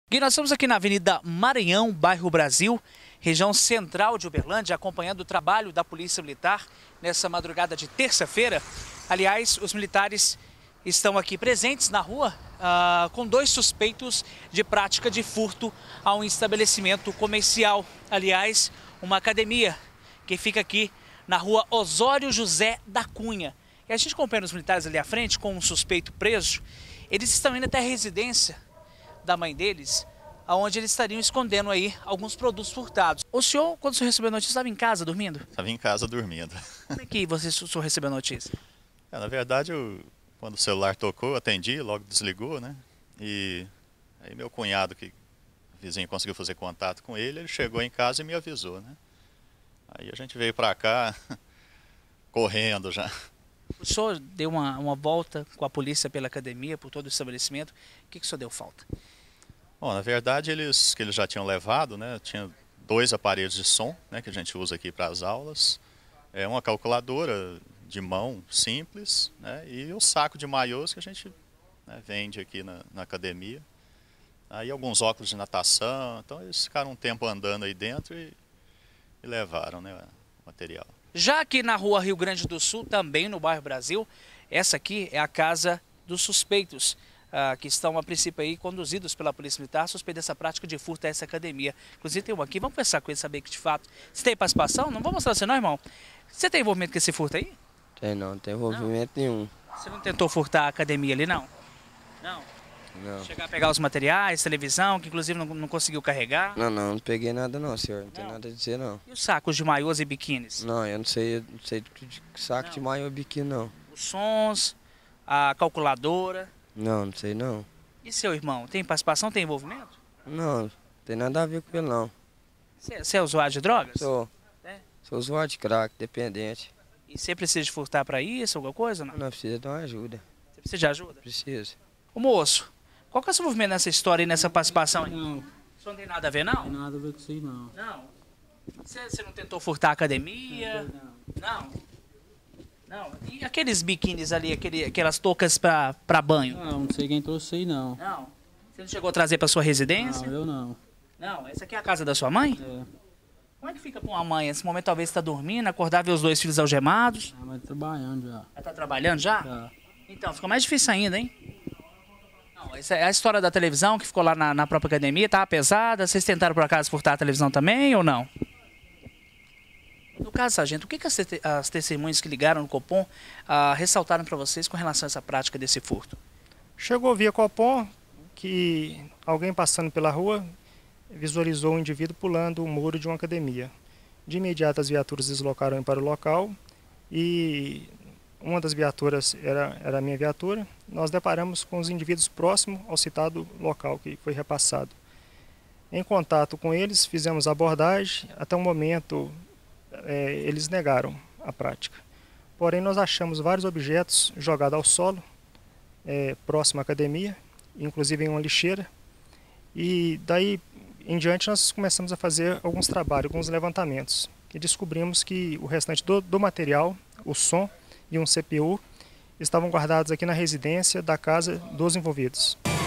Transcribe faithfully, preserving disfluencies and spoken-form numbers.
Gui, nós estamos aqui na Avenida Maranhão, bairro Brasil, região central de Uberlândia, acompanhando o trabalho da Polícia Militar nessa madrugada de terça-feira. Aliás, os militares estão aqui presentes na rua uh, com dois suspeitos de prática de furto a um estabelecimento comercial. Aliás, uma academia que fica aqui na rua Osório José da Cunha. E a gente acompanha os militares ali à frente com um suspeito preso. Eles estão indo até a residência da mãe deles, onde eles estariam escondendo aí alguns produtos furtados. O senhor, quando o senhor recebeu a notícia, estava em casa dormindo? Estava em casa dormindo. Como é que você, o senhor recebeu a notícia? É, na verdade, eu, quando o celular tocou, eu atendi, logo desligou, né? E aí meu cunhado, que o vizinho conseguiu fazer contato com ele, ele chegou em casa e me avisou, né? Aí a gente veio para cá, correndo já. O senhor deu uma, uma volta com a polícia pela academia, por todo o estabelecimento. O que, que o senhor deu falta? Bom, na verdade, eles que eles já tinham levado, né? Tinha dois aparelhos de som, né, que a gente usa aqui para as aulas. É uma calculadora de mão simples, né? E o saco de maiôs que a gente, né, vende aqui na, na academia. Aí alguns óculos de natação. Então eles ficaram um tempo andando aí dentro e, e levaram, né, o material. Já aqui na rua Rio Grande do Sul, também no bairro Brasil, essa aqui é a casa dos suspeitos, uh, que estão a princípio aí conduzidos pela Polícia Militar, suspeita dessa prática de furto a essa academia. Inclusive tem um aqui, vamos conversar com ele, saber que de fato, você tem participação? Não vou mostrar você não, irmão. Você tem envolvimento com esse furto aí? Tem não, não tem envolvimento não. nenhum. Você não tentou furtar a academia ali, não? Não? Não. Chegar a pegar os materiais, televisão, que inclusive não, não conseguiu carregar? Não, não, não peguei nada não, senhor. Não, não tem nada a dizer não. E os sacos de maiôs e biquínis? Não, eu não sei, não sei de que saco não. de maiô e biquíni não. Os sons, a calculadora? Não, não sei não. E seu irmão, tem participação, tem envolvimento? Não, não tem nada a ver com ele não. Você, você é usuário de drogas? Sou. É? Sou usuário de crack, dependente. E você precisa de furtar para isso, alguma coisa ou não? Não, precisa de uma ajuda. Você precisa de ajuda? Precisa. Ô moço, qual que é o seu movimento nessa história e nessa participação aí? Não. O senhor não tem nada a ver, não? Não tem nada a ver com isso aí, não. Não? Você, você não tentou furtar a academia? Não. Não? Não? E aqueles biquínis ali, aquele, aquelas toucas para para banho? Não, não sei quem trouxe isso aí, não. Não? Você não chegou a trazer para sua residência? Não, eu não. Não? Essa aqui é a casa da sua mãe? É. Como é que fica com a mãe? Nesse momento talvez está dormindo, acordar, ver os dois filhos algemados? Ah, mas trabalhando já. Ela está trabalhando já? Já. Então, fica mais difícil ainda, hein? Não, essa é a história da televisão que ficou lá na, na própria academia, estava pesada. Vocês tentaram por acaso furtar a televisão também ou não? No caso, sargento, o que, que as, te as testemunhas que ligaram no Copom ah, ressaltaram para vocês com relação a essa prática desse furto? Chegou via Copom que alguém passando pela rua visualizou um indivíduo pulando o muro de uma academia. De imediato as viaturas deslocaram para o local e uma das viaturas era, era a minha viatura. Nós deparamos com os indivíduos próximos ao citado local que foi repassado. Em contato com eles, fizemos a abordagem. Até o momento, é, eles negaram a prática. Porém, nós achamos vários objetos jogados ao solo, é, próximo à academia, inclusive em uma lixeira. E daí em diante nós começamos a fazer alguns trabalhos, alguns levantamentos. E descobrimos que o restante do, do material, o som e um C P U, estavam guardados aqui na residência da casa dos envolvidos.